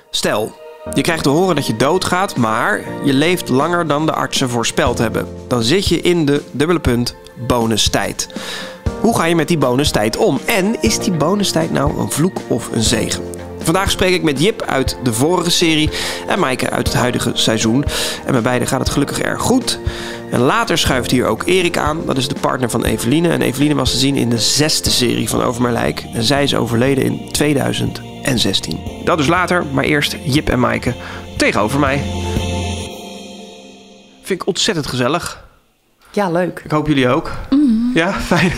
Stel, je krijgt te horen dat je doodgaat, maar je leeft langer dan de artsen voorspeld hebben. Dan zit je in de bonustijd. Hoe ga je met die bonustijd om? En is die bonustijd nou een vloek of een zegen? Vandaag spreek ik met Jip uit de vorige serie en Maaike uit het huidige seizoen. En bij beiden gaat het gelukkig erg goed. En later schuift hier ook Erik aan. Dat is de partner van Eveline. En Eveline was te zien in de 6e serie van Over mijn lijk. En zij is overleden in 2016. Dat dus later, maar eerst Jip en Maaike tegenover mij. Vind ik ontzettend gezellig. Ja, leuk. Ik hoop jullie ook. Ja, fijn.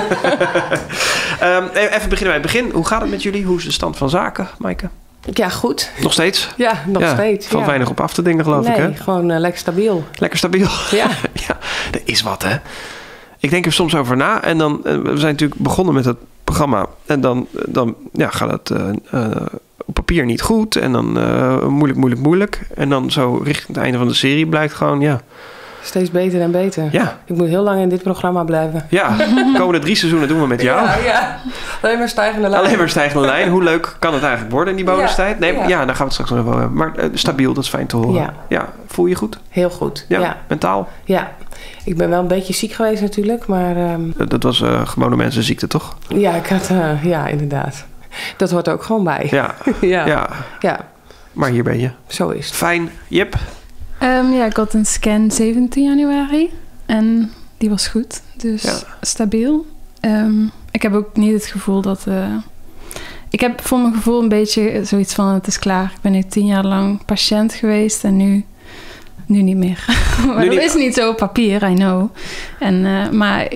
Even beginnen bij het begin. Hoe gaat het met jullie? Hoe is de stand van zaken, Maaike? Ja, goed. Nog steeds? Ja, nog steeds. Valt weinig op af te dingen, geloof ik, hè? Nee, gewoon lekker stabiel. Lekker stabiel? Ja. Ja, dat is wat, hè? Ik denk er soms over na. En dan, we zijn natuurlijk begonnen met het programma. En dan gaat het op papier niet goed. En dan moeilijk. En dan zo richting het einde van de serie blijkt gewoon, Steeds beter en beter. Ja. Ik moet heel lang in dit programma blijven. Ja, de komende 3 seizoenen doen we met jou. Ja. Alleen maar stijgende lijn. Alleen maar stijgende lijn. Hoe leuk kan het eigenlijk worden in die bonustijd? Nee, daar gaan we het straks nog even over hebben. Maar stabiel, dat is fijn te horen. Ja. Voel je je goed? Heel goed. Ja. Mentaal? Ja. Ik ben wel een beetje ziek geweest natuurlijk, maar... Dat was gewone mensenziekte, toch? Ja, ik had... ja, inderdaad. Dat hoort ook gewoon bij. Ja. Maar hier ben je. Zo is het. Fijn. Jip? Ik had een scan 17 januari en die was goed, dus stabiel. Ik heb ook niet het gevoel dat... ik heb voor mijn gevoel een beetje zoiets van, het is klaar. Ik ben nu 10 jaar lang patiënt geweest en nu niet meer. Maar dat is niet zo op papier, I know. Maar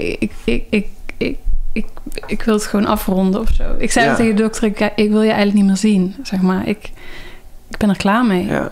ik wil het gewoon afronden of zo. Ik zei tegen de dokter, ik wil je eigenlijk niet meer zien, zeg maar. Ik ben er klaar mee. Ja.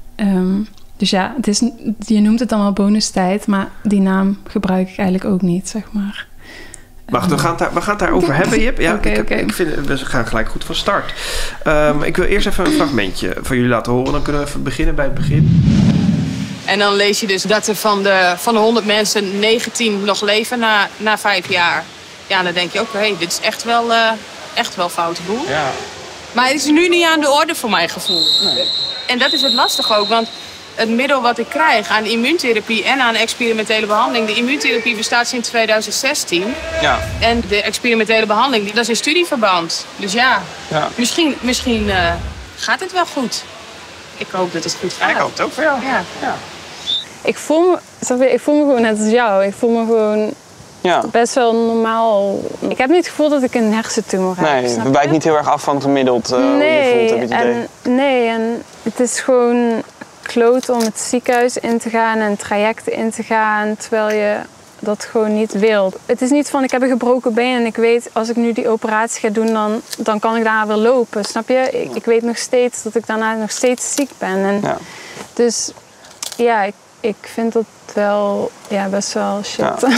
Dus ja, je noemt het dan wel bonustijd, maar die naam gebruik ik eigenlijk ook niet, zeg maar. Wacht, we gaan het daarover hebben, Jip. Ja, Okay. Ik vind, we gaan gelijk goed van start. Ik wil eerst even een fragmentje van jullie laten horen. Dan kunnen we even beginnen bij het begin. En dan lees je dus dat er van de 100 mensen 19 nog leven na 5 jaar. Ja, en dan denk je ook, dit is echt wel foute boel. Ja. Maar het is nu niet aan de orde voor mijn gevoel. Nee. En dat is het lastig ook, want het middel wat ik krijg aan immuuntherapie en aan experimentele behandeling... De immuuntherapie bestaat sinds 2016. Ja. En de experimentele behandeling, dat is in studieverband. Dus misschien gaat het wel goed. Ik hoop dat het goed gaat. Ik hoop het ook voor jou. Ja. Ik voel me gewoon net als jou. Ik voel me gewoon best wel normaal. Ik heb niet het gevoel dat ik een hersentumor heb. Nee, het wijkt niet heel erg af van het gemiddeld hoe je voelt, heb je het idee. En het is gewoon kloten om het ziekenhuis in te gaan en trajecten in te gaan, terwijl je dat gewoon niet wilt. Het is niet van, ik heb een gebroken been en ik weet, als ik nu die operatie ga doen, dan kan ik daarna weer lopen, snap je? Ik weet nog steeds dat ik daarna nog steeds ziek ben. Dus ik vind dat wel best wel shit. Ja.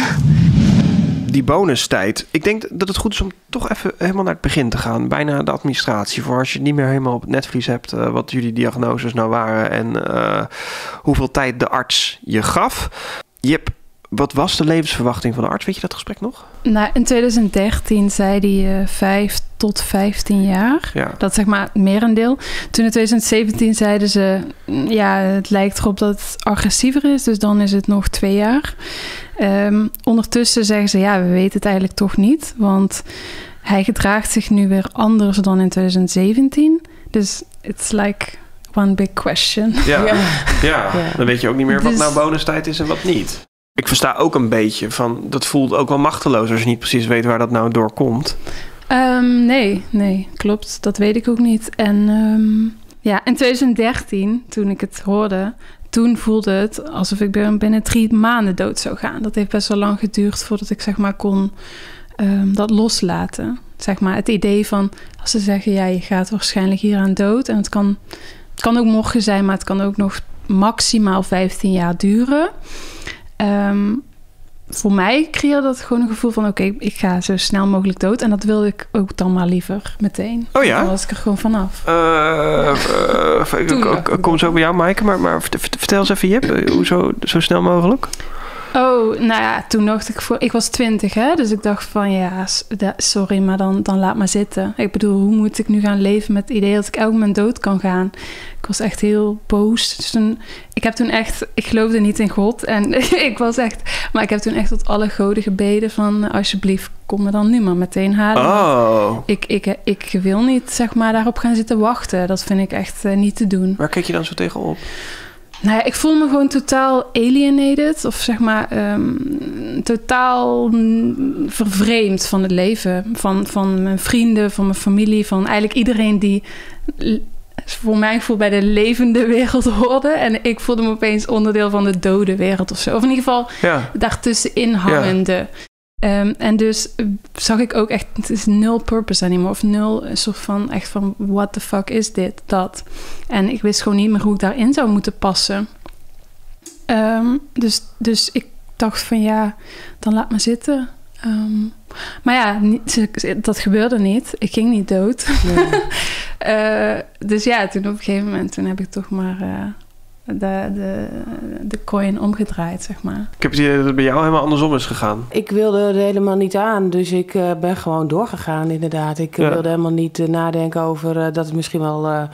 Die bonustijd. Ik denk dat het goed is om toch even helemaal naar het begin te gaan. Bijna de administratie. Voor als je niet meer helemaal op het netvlies hebt wat jullie diagnoses nou waren en hoeveel tijd de arts je gaf. Jip, wat was de levensverwachting van de arts? Weet je dat gesprek nog? Nou, in 2013 zei hij 5 tot 15 jaar. Ja. Dat is zeg maar het merendeel. Toen in 2017 zeiden ze, het lijkt erop dat het agressiever is. Dus dan is het nog 2 jaar. Ondertussen zeggen ze, we weten het eigenlijk toch niet. Want hij gedraagt zich nu weer anders dan in 2017. Dus it's like one big question. Ja. Dan weet je ook niet meer wat nou bonustijd is en wat niet. Ik versta ook een beetje van, dat voelt ook wel machteloos als je niet precies weet waar dat nou door komt. Nee, klopt. Dat weet ik ook niet. En in 2013, toen ik het hoorde, toen voelde het alsof ik binnen 3 maanden dood zou gaan. Dat heeft best wel lang geduurd voordat ik zeg maar kon dat loslaten. Zeg maar het idee van, als ze zeggen, je gaat waarschijnlijk hieraan dood. En het kan ook morgen zijn, maar het kan ook nog maximaal 15 jaar duren. Voor mij creëerde dat gewoon een gevoel van, oké, ik ga zo snel mogelijk dood. En dat wilde ik ook dan maar liever meteen. Oh ja? Dan was ik er gewoon vanaf. Ik kom zo bij jou, Maaike. Maar vertel eens even, Jip, hoe zo snel mogelijk? Oh, nou ja, toen dacht ik was 20, hè? Dus ik dacht van, sorry, maar dan laat maar zitten. Ik bedoel, hoe moet ik nu gaan leven met het idee dat ik elk moment dood kan gaan? Ik was echt heel boos. Dus ik geloofde niet in God. En maar ik heb toen echt tot alle goden gebeden van, alsjeblieft, kom me dan nu maar meteen halen. Oh. Ik wil niet, zeg maar, daarop gaan zitten wachten. Dat vind ik echt niet te doen. Waar kijk je dan zo tegenop? Nou ja, ik voel me gewoon totaal alienated. Of zeg maar totaal vervreemd van het leven. Van mijn vrienden, van mijn familie. Van eigenlijk iedereen die voor mijn gevoel bij de levende wereld hoorde. En ik voelde me opeens onderdeel van de dode wereld of zo. Of in ieder geval daartussenin hangende. Ja. En dus zag ik ook echt, het is nul purpose anymore. Of nul, een soort van, echt van, what the fuck is dit, dat. En ik wist gewoon niet meer hoe ik daarin zou moeten passen. Dus ik dacht van, dan laat me zitten. Maar ja, dat gebeurde niet. Ik ging niet dood. Nee. Dus toen op een gegeven moment, toen heb ik toch maar de coin omgedraaid, zeg maar. Ik heb het idee dat het bij jou helemaal andersom is gegaan. Ik wilde er helemaal niet aan, dus ik ben gewoon doorgegaan, inderdaad. Ik wilde helemaal niet nadenken over dat het misschien wel...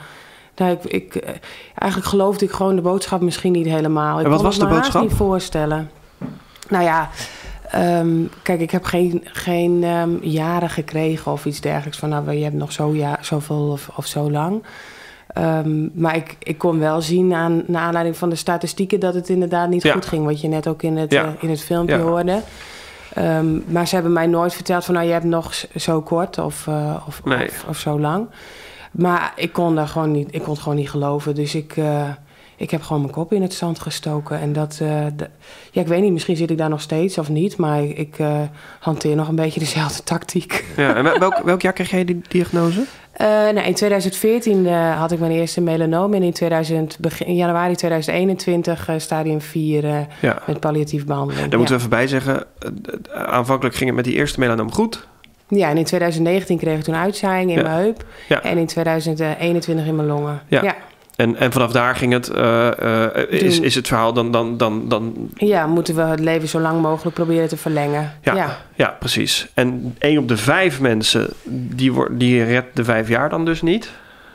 eigenlijk geloofde ik gewoon de boodschap misschien niet helemaal. En wat was de boodschap? Ik kon het me haast niet voorstellen. Nou ja, kijk, ik heb geen jaren gekregen of iets dergelijks. Van, je hebt nog zoveel of zo lang. Maar ik kon wel zien naar aanleiding van de statistieken dat het inderdaad niet goed ging. Wat je net ook in het filmpje hoorde. Maar ze hebben mij nooit verteld van, je hebt nog zo kort of zo lang. Maar ik kon het gewoon niet geloven. Dus ik heb gewoon mijn kop in het zand gestoken. En ik weet niet, misschien zit ik daar nog steeds of niet. Maar ik hanteer nog een beetje dezelfde tactiek. Ja, en welk jaar kreeg jij die diagnose? In 2014 had ik mijn eerste melanoom. En in januari 2021 stadium 4 met palliatieve behandeling. Daar moeten we even bij zeggen. Aanvankelijk ging het met die eerste melanoom goed. Ja, en in 2019 kreeg ik toen uitzaaiing in mijn heup. Ja. En in 2021 in mijn longen. Ja. En vanaf daar ging het, is het verhaal dan... Ja, moeten we het leven zo lang mogelijk proberen te verlengen. Ja, precies. En 1 op de 5 mensen, die redt de 5 jaar dan dus niet.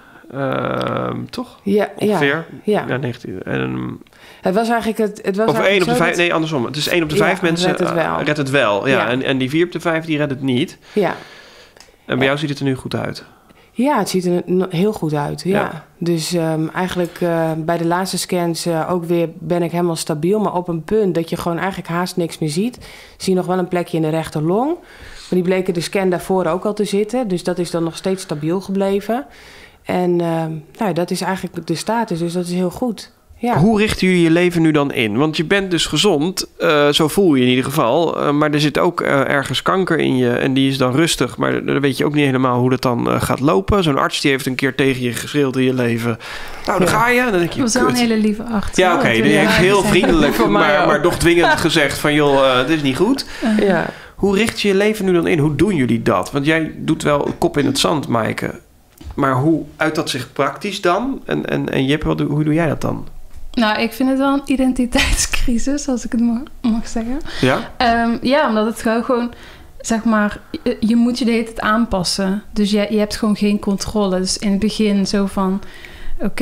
Toch? Ja. Ongeveer? Ja. 19... Het was eigenlijk... Of 1 op de 5... Nee, andersom. Het is 1 op de 5 mensen redt het wel. Ja. En die 4 op de 5, die redt het niet. Ja. En bij jou ziet het er nu goed uit? Ja, het ziet er heel goed uit, ja. Dus eigenlijk bij de laatste scans ook weer ben ik helemaal stabiel. Maar op een punt dat je gewoon eigenlijk haast niks meer ziet. Zie je nog wel een plekje in de rechterlong. Maar die bleken de scan daarvoor ook al te zitten. Dus dat is dan nog steeds stabiel gebleven. En dat is eigenlijk de status, dus dat is heel goed. Ja. Hoe richten jullie je leven nu dan in? Want je bent dus gezond, zo voel je in ieder geval. Maar er zit ook ergens kanker in je en die is dan rustig. Maar dan weet je ook niet helemaal hoe dat dan gaat lopen. Zo'n arts die heeft een keer tegen je geschreeuwd in je leven. Nou, dan ga je. Dan denk je, dat was wel een hele lieve arts. Ja, oké. Die heeft heel vriendelijk, maar toch dwingend gezegd van... joh, dit is niet goed. Ja. Hoe richt je je leven nu dan in? Hoe doen jullie dat? Want jij doet wel kop in het zand, Maaike. Maar hoe uit dat zich praktisch dan? En Jip, hoe doe jij dat dan? Nou, ik vind het wel een identiteitscrisis, als ik het mag zeggen. Ja? Omdat het gewoon, zeg maar, je moet je de hele tijd aanpassen. Dus je hebt gewoon geen controle. Dus in het begin zo van, oké,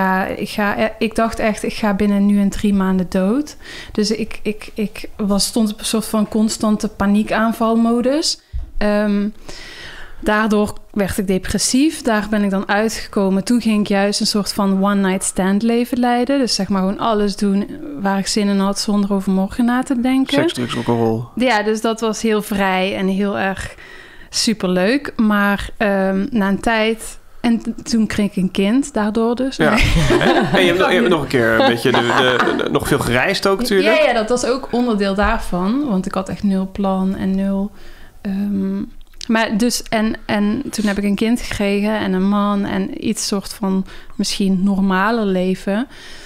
ik dacht echt, ik ga binnen nu en 3 maanden dood. Dus ik stond op een soort van constante paniekaanvalmodus. Daardoor werd ik depressief. Daar ben ik dan uitgekomen. Toen ging ik juist een soort van one-night stand leven leiden. Dus zeg maar gewoon alles doen waar ik zin in had... zonder over morgen na te denken. Seks, drugs, rock'n'roll. Ja, dus dat was heel vrij en heel erg superleuk. Maar na een tijd... En toen kreeg ik een kind, daardoor dus. Ja. En je hebt nog een keer een beetje nog veel gereisd ook natuurlijk. Ja, dat was ook onderdeel daarvan. Want ik had echt 0 plan en 0... Maar dus, en toen heb ik een kind gekregen en een man en iets soort van misschien normaler leven.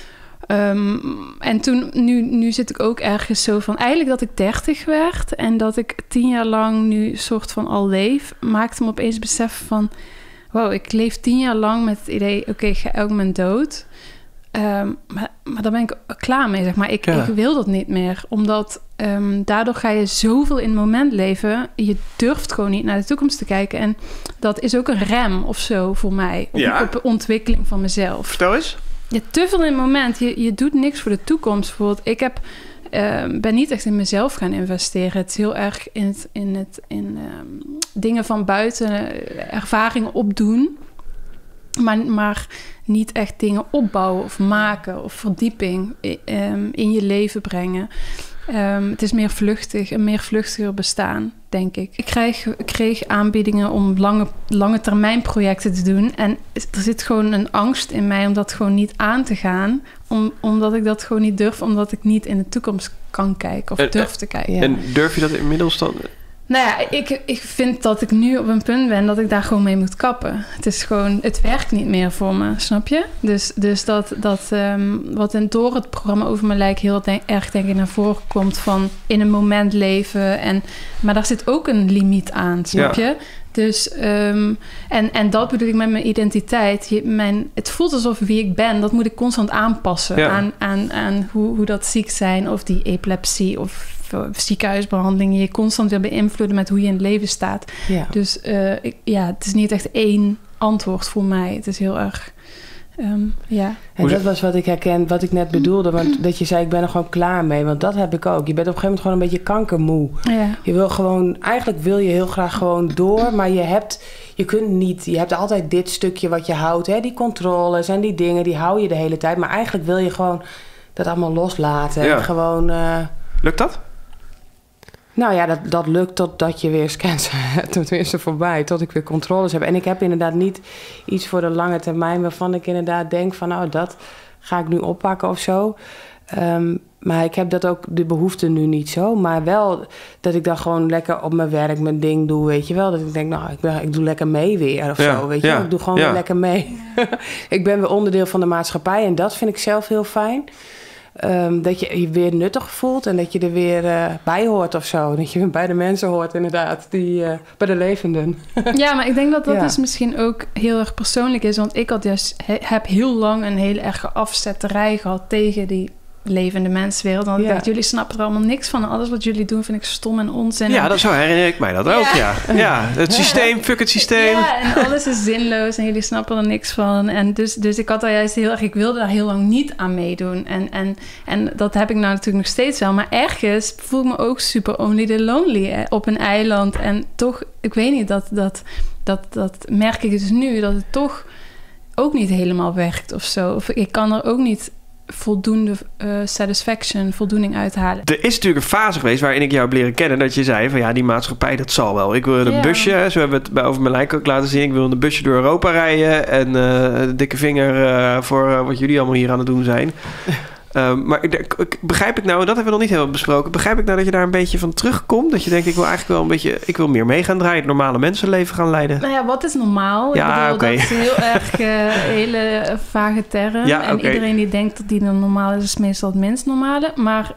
En toen, nu zit ik ook ergens zo van, eigenlijk dat ik 30 werd en dat ik 10 jaar lang nu soort van al leef, maakte me opeens beseffen van, wow, ik leef 10 jaar lang met het idee, oké, ik ga elk moment dood. Maar daar ben ik klaar mee, zeg maar. Ik wil dat niet meer. Omdat daardoor ga je zoveel in het moment leven. Je durft gewoon niet naar de toekomst te kijken. En dat is ook een rem of zo voor mij. Op de ontwikkeling van mezelf. Vertel eens. Ja, te veel in het moment. Je doet niks voor de toekomst. Bijvoorbeeld, ik ben niet echt in mezelf gaan investeren. Het is heel erg in dingen van buiten, ervaringen opdoen. Maar niet echt dingen opbouwen of maken of verdieping in je leven brengen. Het is meer vluchtig, een meer vluchtiger bestaan, denk ik. Ik kreeg aanbiedingen om lange termijn projecten te doen. En er zit gewoon een angst in mij om dat gewoon niet aan te gaan. Omdat ik dat gewoon niet durf, omdat ik niet in de toekomst kan kijken of durf te kijken. En durf je dat inmiddels dan? Nou ja, ik vind dat ik nu op een punt ben dat ik daar gewoon mee moet kappen. Het is gewoon, het werkt niet meer voor me, snap je? Dus dat wat door het programma Over Mijn Lijk heel erg denk ik naar voren komt van in een moment leven. Maar daar zit ook een limiet aan, snap je? Dus, en dat bedoel ik met mijn identiteit. Het voelt alsof wie ik ben, dat moet ik constant aanpassen aan hoe dat ziek zijn of die epilepsie of ziekenhuisbehandelingen je constant weer beïnvloeden met hoe je in het leven staat. Ja. Dus het is niet echt één antwoord voor mij. Het is heel erg, En dat was wat ik herken, wat ik net bedoelde. Want dat je zei, ik ben er gewoon klaar mee. Want dat heb ik ook. Je bent op een gegeven moment gewoon een beetje kankermoe. Ja. Je wil gewoon, eigenlijk wil je heel graag gewoon door. Maar je hebt altijd dit stukje wat je houdt. Hè? Die controles en die dingen, die hou je de hele tijd. Maar eigenlijk wil je gewoon dat allemaal loslaten. Ja. En gewoon... Lukt dat? Nou ja, dat lukt totdat je weer scans hebt. Tenminste voorbij, tot ik weer controles heb. En ik heb inderdaad niet iets voor de lange termijn waarvan ik inderdaad denk van... nou, dat ga ik nu oppakken of zo. Maar ik heb dat ook, de behoefte nu niet zo. Maar wel dat ik dan gewoon lekker op mijn werk mijn ding doe, weet je wel. Dat ik denk, nou, ik doe lekker mee weer of zo, weet je wel. Ik doe gewoon weer lekker mee. Ik ben weer onderdeel van de maatschappij en dat vind ik zelf heel fijn. Dat je je weer nuttig voelt en dat je er weer bij hoort of zo. Dat je weer bij de mensen hoort inderdaad, bij de levenden. Ja, maar ik denk dat dat dus misschien ook heel erg persoonlijk is. Want ik heb heel lang een hele erge afzetterij gehad tegen die levende menswereld. Want ik denk, jullie snappen er allemaal niks van. Alles wat jullie doen vind ik stom en onzin. Ja, zo herinner ik mij dat ook, ja. Het systeem, fuck het systeem. Ja, en alles is zinloos en jullie snappen er niks van. En dus ik had daar juist heel erg... Ik wilde daar heel lang niet aan meedoen. En dat heb ik nou natuurlijk nog steeds wel. Maar ergens voel ik me ook super only the lonely op een eiland. En toch, ik weet niet, dat merk ik dus nu... dat het toch ook niet helemaal werkt of zo. Of ik kan er ook niet... voldoende voldoening uithalen. Er is natuurlijk een fase geweest waarin ik jou heb leren kennen... dat je zei van die maatschappij, dat zal wel. Ik wil een busje, zo hebben we het bij Over Mijn Lijk ook laten zien... ik wil een busje door Europa rijden... en een dikke vinger voor wat jullie allemaal hier aan het doen zijn... Maar begrijp ik nou, en dat hebben we nog niet helemaal besproken... begrijp ik nou dat je daar een beetje van terugkomt? Dat je denkt, ik wil eigenlijk wel een beetje... ik wil meer mee gaan draaien, het normale mensenleven gaan leiden. Nou ja, wat is normaal? Ja, dat is heel erg hele vage term. Ja, en iedereen die denkt dat die dan normaal is meestal het minst normale. Maar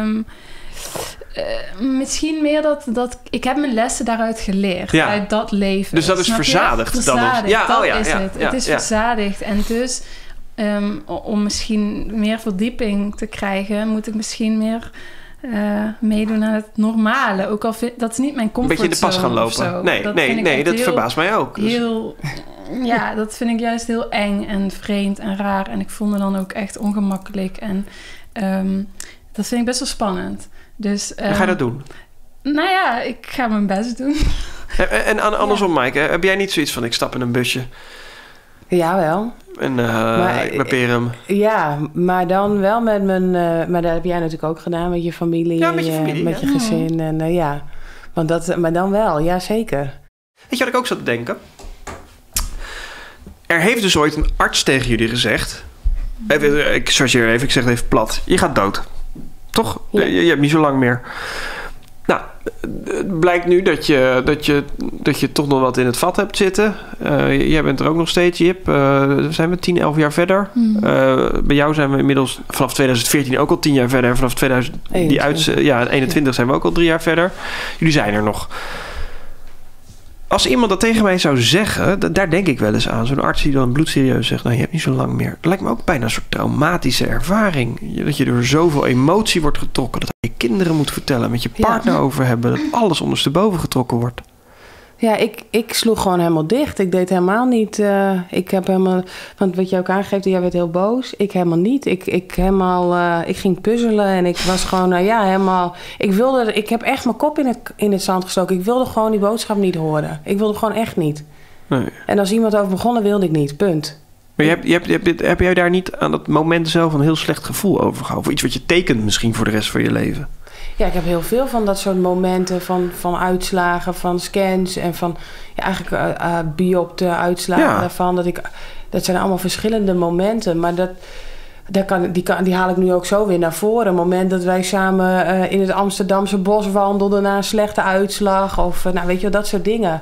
misschien meer dat... Ik heb mijn lessen daaruit geleerd. Uit dat leven. Dus dat is verzadigd? Verzadigd, dat is het. Het is verzadigd. En dus... om misschien meer verdieping te krijgen... moet ik misschien meer meedoen aan het normale. Ook al dat is niet mijn comfortzone. Een beetje in de pas gaan lopen. Nee, dat verbaast mij ook. Dus. Dat vind ik juist heel eng en vreemd en raar. En ik vond me dan ook echt ongemakkelijk. En dat vind ik best wel spannend. Dus, ga je dat doen? Nou ja, ik ga mijn best doen. En andersom, Maaike, heb jij niet zoiets van... ik stap in een busje... Jawel. En ik bepeer hem. Ja, maar dan wel met mijn... maar dat heb jij natuurlijk ook gedaan met je familie. Ja, met je familie. Met je gezin. En maar dan wel, ja zeker. Weet je wat ik ook zat te denken? Er heeft dus ooit een arts tegen jullie gezegd... Ik chargeer even, ik zeg het even plat. Je gaat dood. Toch? Ja. Je hebt niet zo lang meer. Nou, het blijkt nu dat je toch nog wat in het vat hebt zitten. Jij bent er ook nog steeds, Jip. Zijn we 10, 11 jaar verder. Bij jou zijn we inmiddels vanaf 2014 ook al 10 jaar verder. En vanaf 2021 zijn we ook al 3 jaar verder. Jullie zijn er nog. Als iemand dat tegen mij zou zeggen, daar denk ik wel eens aan. Zo'n arts die dan bloedserieus zegt, nou, je hebt niet zo lang meer. Dat lijkt me ook bijna een soort traumatische ervaring. Dat je door zoveel emotie wordt getrokken. Dat je kinderen moet vertellen, met je partner over hebben. Dat alles ondersteboven getrokken wordt. Ja, ik sloeg gewoon helemaal dicht. Ik deed helemaal niet... ik heb helemaal... Want wat je ook aangeeft, jij werd heel boos. Ik helemaal niet. Ik ging puzzelen en ik was gewoon... helemaal... Ik heb echt mijn kop in het zand gestoken. Ik wilde gewoon die boodschap niet horen. Ik wilde gewoon echt niet. Nee. En als iemand over begonnen, wilde ik niet. Punt. Maar heb jij daar niet aan dat moment zelf een heel slecht gevoel over gehouden? Of iets wat je tekent misschien voor de rest van je leven? Ja, ik heb heel veel van dat soort momenten van uitslagen, van scans en van eigenlijk biopte uitslagen daarvan. Dat zijn allemaal verschillende momenten, maar die haal ik nu ook zo weer naar voren. Een moment dat wij samen in het Amsterdamse bos wandelden na een slechte uitslag of weet je wel, dat soort dingen.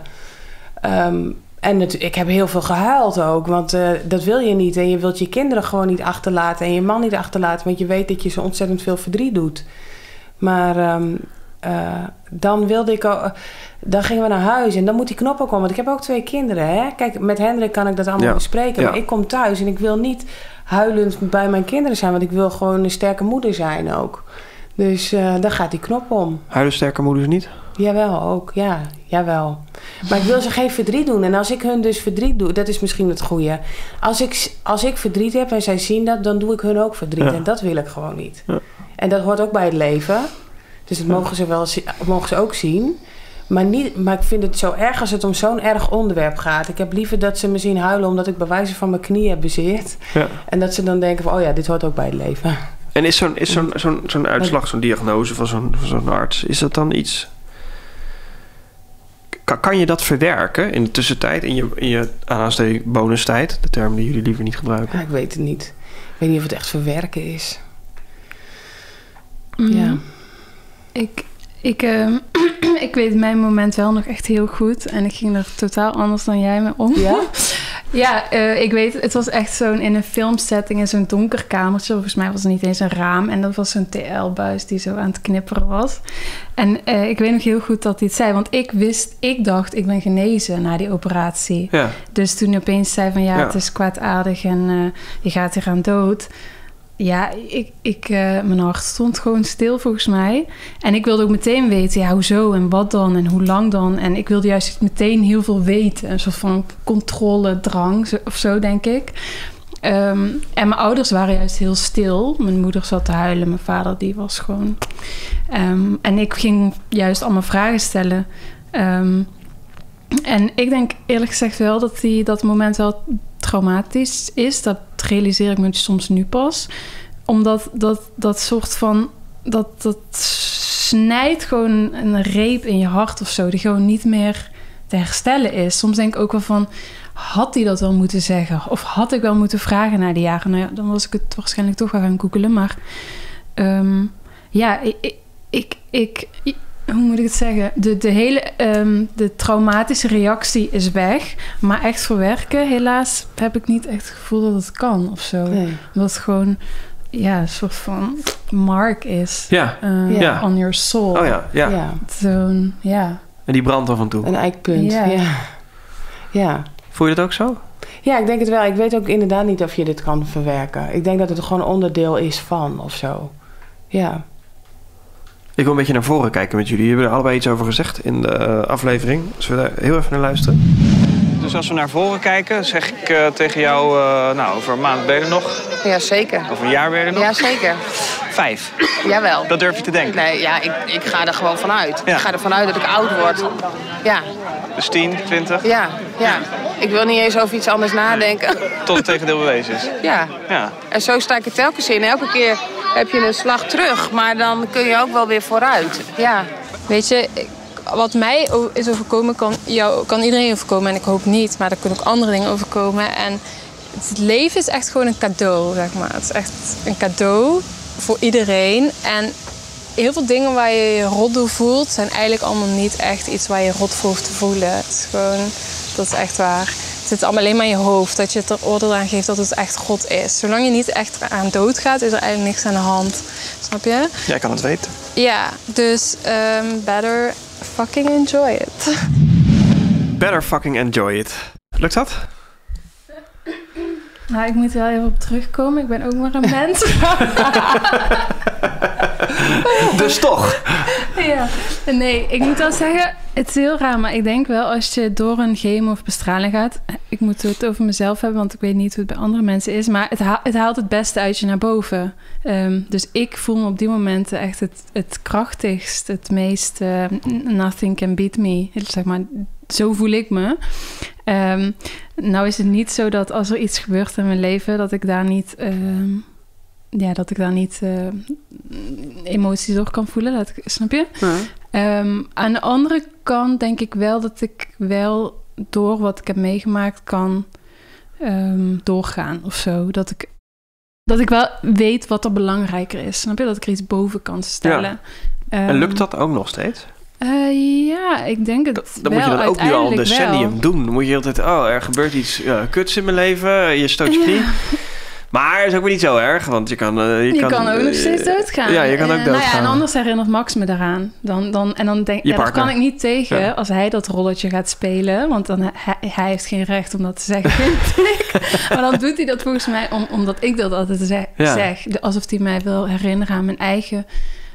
Ik heb heel veel gehuild ook, want dat wil je niet. En je wilt je kinderen gewoon niet achterlaten en je man niet achterlaten, want je weet dat je ze ontzettend veel verdriet doet. Maar dan gingen we naar huis en dan moet die knop ook komen. Want ik heb ook 2 kinderen. Hè? Kijk, met Hendrik kan ik dat allemaal bespreken. Maar ik kom thuis en ik wil niet huilend bij mijn kinderen zijn. Want ik wil gewoon een sterke moeder zijn ook. Dus dan gaat die knop om. Huilen sterke moeders niet? Jawel, ook. Ja, jawel. Maar ik wil ze geen verdriet doen. En als ik hun dus verdriet doe, dat is misschien het goede. Als ik verdriet heb en zij zien dat, dan doe ik hun ook verdriet. Ja. En dat wil ik gewoon niet. Ja. En dat hoort ook bij het leven. Dus dat mogen ze ook zien. Maar ik vind het zo erg als het om zo'n erg onderwerp gaat. Ik heb liever dat ze me zien huilen omdat ik bij wijze van mijn knie heb bezeerd. Ja. En dat ze dan denken van, dit hoort ook bij het leven. En is zo'n uitslag, zo'n diagnose van zo'n arts, is dat dan iets... Kan je dat verwerken in de tussentijd, in je bonustijd? De term die jullie liever niet gebruiken. Ja, ik weet het niet. Ik weet niet of het echt verwerken is. Ja. Ik weet mijn moment wel nog echt heel goed. En ik ging er totaal anders dan jij me om. Ja? Ja, ik weet, het was echt zo'n in een filmsetting in zo'n donker kamertje. Volgens mij was er niet eens een raam. En dat was zo'n TL-buis die zo aan het knipperen was. En ik weet nog heel goed dat hij het zei. Want ik dacht, ik ben genezen na die operatie. Ja. Dus toen hij opeens zei van het is kwaadaardig en je gaat eraan dood. Ja, mijn hart stond gewoon stil volgens mij. En ik wilde ook meteen weten, hoezo en wat dan en hoe lang dan. En ik wilde juist meteen heel veel weten. Een soort van controledrang of zo, denk ik. En mijn ouders waren juist heel stil. Mijn moeder zat te huilen, mijn vader die was gewoon... en ik ging juist allemaal vragen stellen. En ik denk eerlijk gezegd wel dat moment wel traumatisch is. Dat realiseer ik me soms nu pas. Omdat dat soort van... Dat snijdt gewoon een reep in je hart of zo. Die gewoon niet meer te herstellen is. Soms denk ik ook wel van... Had hij dat wel moeten zeggen? Of had ik wel moeten vragen na die jaren? Nou ja, dan was ik het waarschijnlijk toch wel gaan googelen. Maar hoe moet ik het zeggen? De hele de traumatische reactie is weg. Maar echt verwerken, helaas heb ik niet echt het gevoel dat het kan of zo. Nee. Dat het gewoon een soort van mark is. On your soul. Oh ja. Zo'n, En die brandt af en toe. Een eikpunt, ja. Voel je dat ook zo? Ja, ik denk het wel. Ik weet ook inderdaad niet of je dit kan verwerken. Ik denk dat het gewoon onderdeel is van of zo. Ja. Ik wil een beetje naar voren kijken met jullie. Jullie hebben er allebei iets over gezegd in de aflevering. Dus we daar heel even naar luisteren. Dus als we naar voren kijken, zeg ik tegen jou... over een maand ben je er nog? Ja, zeker. Over een jaar ben je er nog? Ja, zeker. 5? Jawel. Dat durf je te denken? Nee, ik ga er gewoon vanuit. Ja. Ik ga ervan uit dat ik oud word. Ja. Dus 10, 20? Ja. Ik wil niet eens over iets anders nadenken. Tot het tegendeel bewezen is? Ja. En zo sta ik er telkens in. Elke keer heb je een slag terug, maar dan kun je ook wel weer vooruit. Ja. Weet je, wat mij is overkomen, kan iedereen overkomen. En ik hoop niet, maar er kunnen ook andere dingen overkomen. En het leven is echt gewoon een cadeau, zeg maar. Het is echt een cadeau voor iedereen. En heel veel dingen waar je je rot door voelt, zijn eigenlijk allemaal niet echt iets waar je rot voor hoeft te voelen. Het is gewoon, dat is echt waar. Het zit allemaal alleen maar in je hoofd, dat je het er oordeel aan geeft dat het echt God is. Zolang je niet echt aan dood gaat, is er eigenlijk niks aan de hand. Snap je? Jij kan het weten. Ja, dus better fucking enjoy it. Better fucking enjoy it. Lukt dat? Nou, ik moet wel even op terugkomen. Ik ben ook maar een mens. Dus toch? Ja. Nee, ik moet wel zeggen, het is heel raar, maar ik denk wel als je door een chemo of bestraling gaat, ik moet het over mezelf hebben, want ik weet niet hoe het bij andere mensen is, maar het haalt het beste uit je naar boven. Dus ik voel me op die momenten echt het krachtigst, het meest nothing can beat me. Zeg maar, zo voel ik me. Nou is het niet zo dat als er iets gebeurt in mijn leven, dat ik daar niet... emoties door kan voelen. Snap je? Ja. Aan de andere kant denk ik wel dat ik wel door wat ik heb meegemaakt kan doorgaan of zo. Dat ik wel weet wat er belangrijker is. Snap je? Dat ik er iets boven kan stellen. Ja. En lukt dat ook nog steeds? Ja, ik denk het dan wel. Moet je dan ook nu al een decennium doen. Dan moet je altijd... er gebeurt iets kuts in mijn leven. Je stoot je knie. Maar het is ook weer niet zo erg, want je kan ook nog steeds doodgaan. Ja, je kan ook doodgaan. En anders herinnert Max me daaraan. Dan denk ik, daar kan ik niet tegen als hij dat rolletje gaat spelen. Want dan hij heeft geen recht om dat te zeggen, vind ik. Maar dan doet hij dat volgens mij omdat ik dat altijd zeg. Alsof hij mij wil herinneren aan mijn eigen...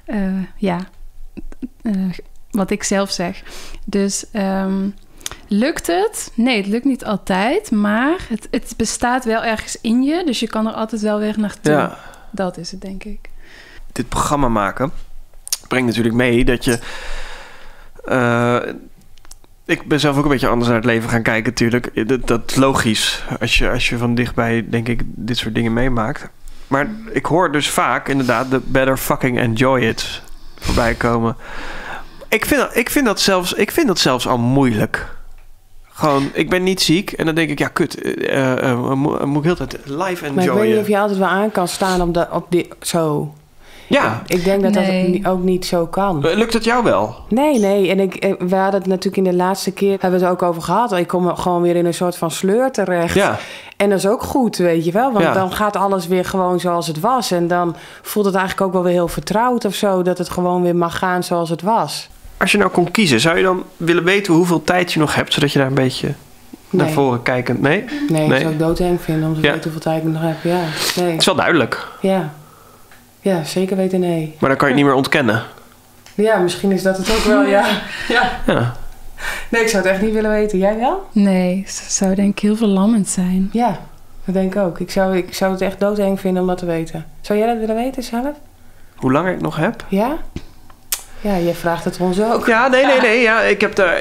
wat ik zelf zeg. Dus... lukt het? Nee, het lukt niet altijd. Maar het bestaat wel ergens in je. Dus je kan er altijd wel weer naartoe. Ja. Dat is het, denk ik. Dit programma maken brengt natuurlijk mee dat je... ik ben zelf ook een beetje anders naar het leven gaan kijken natuurlijk. Dat is logisch. Als je van dichtbij, denk ik, dit soort dingen meemaakt. Maar ik hoor dus vaak inderdaad de better fucking enjoy it voorbij komen. Ik vind dat zelfs al moeilijk. Gewoon, ik ben niet ziek en dan denk ik, ja, kut. Moet ik heel tijd live enjoyen. Maar ik weet niet of je altijd wel aan kan staan zo. Ja. Ik denk dat dat ook niet zo kan. Lukt het jou wel? Nee. En we hadden het natuurlijk in de laatste keer... hebben we het ook over gehad. Ik kom gewoon weer in een soort van sleur terecht. Ja. En dat is ook goed, weet je wel. Want dan gaat alles weer gewoon zoals het was. En dan voelt het eigenlijk ook wel weer heel vertrouwd of zo... dat het gewoon weer mag gaan zoals het was. Als je nou kon kiezen, zou je dan willen weten hoeveel tijd je nog hebt... zodat je daar een beetje naar voren kijkend... Nee, dat zou ik doodeng vinden om te weten hoeveel tijd ik nog heb. Ja, nee. Het is wel duidelijk. Ja, zeker weten nee. Maar dan kan je het niet meer ontkennen. Ja, misschien is dat het ook wel, ja. Nee, ik zou het echt niet willen weten. Jij wel? Nee, het zou denk ik heel verlammend zijn. Ja, dat denk ik ook. Ik zou het echt doodeng vinden om dat te weten. Zou jij dat willen weten zelf? Hoe lang ik nog heb? Ja? Ja, jij vraagt het ons ook. Ja, nee. Ja, ik heb daar...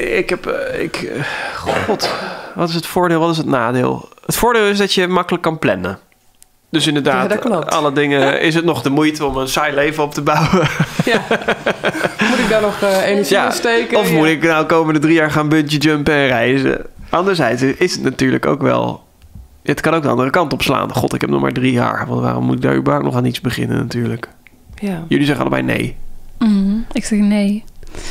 God, wat is het voordeel, wat is het nadeel? Het voordeel is dat je makkelijk kan plannen. Dus inderdaad, alle dingen is het nog de moeite om een saai leven op te bouwen. Ja. Moet ik daar nog energie in steken? Of moet ik nou komende 3 jaar gaan bungee jumpen en reizen? Anderzijds is het natuurlijk ook wel... Het kan ook de andere kant op slaan. God, ik heb nog maar 3 jaar. Want waarom moet ik daar überhaupt nog aan iets beginnen natuurlijk? Ja. Jullie zeggen allebei nee. Ik zeg nee.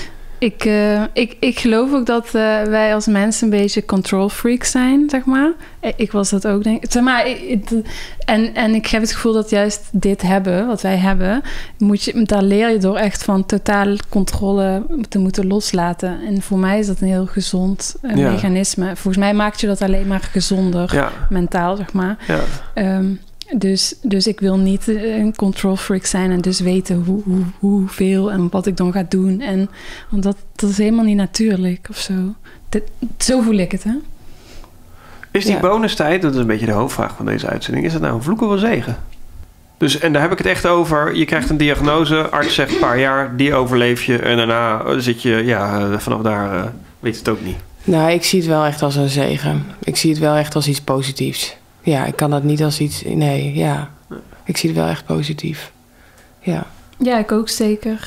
Ik geloof ook dat wij als mensen een beetje control freaks zijn, zeg maar. Ik was dat ook, denk ik. Zeg maar, en ik heb het gevoel dat juist dit hebben, wat wij hebben... daar leer je door echt van totale controle te moeten loslaten. En voor mij is dat een heel gezond mechanisme. Volgens mij maakt je dat alleen maar gezonder, mentaal, zeg maar. Ja. Dus ik wil niet een control freak zijn en dus weten hoeveel en wat ik dan ga doen. Want dat is helemaal niet natuurlijk of zo. Zo voel ik het, hè? Is die bonustijd, dat is een beetje de hoofdvraag van deze uitzending... is dat nou een vloek of een zegen? Dus, en daar heb ik het echt over. Je krijgt een diagnose, arts zegt een paar jaar, die overleef je... en daarna zit je, vanaf daar weet het ook niet. Nou, ik zie het wel echt als een zegen. Ik zie het wel echt als iets positiefs. Ja, ik kan dat niet als iets... Nee, ja. Ik zie het wel echt positief. Ja. Ja, ik ook zeker.